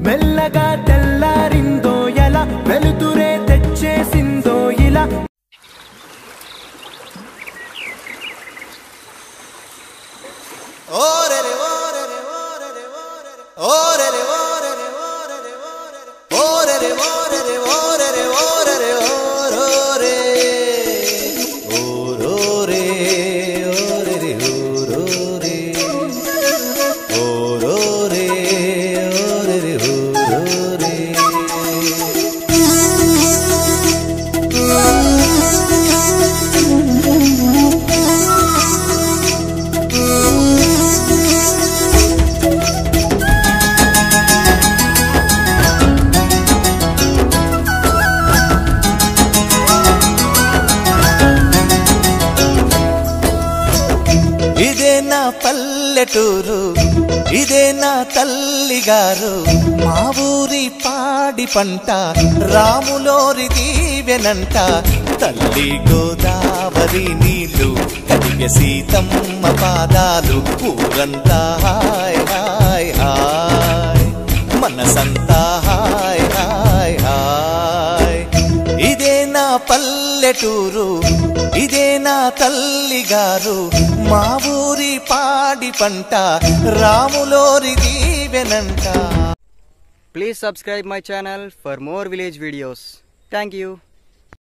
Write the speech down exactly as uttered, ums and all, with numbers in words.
మెల్లగా తెల్లారిందో ఎలా వెలుతురే తెచ్చేసిందో ఇలా ఓరే రే ఓరే రే ఓరే రే ఓరే రే ఓరే రే ఓరే రే ఓరే రే ఓరే రే ఓరే రే ఓరే రే ఓరోరే ఓరోరే ఓరే రే ఓరోరే ఓరోరే ఓరే రే ఓరోరే ఇదే నా పల్లెటూరు ఇదే నా తల్లిగారు మా ఊరి పాడి పంట రాములోరి దీవెనంట తల్లి గోదావరి నీళ్ళు కడిగె సీతమ్మ పాదాలు ఊరంతా హాయ్ హాయ్ హాయ్ మనసంతా హాయ్ హాయ్ హాయ్ ఇదే నా పల్లెటూరు ఇదే నా తల్లిగారు మా ఊరి పాడి పంట రాములోరి దీవెనంట. Please subscribe my channel for more village videos. Thank you.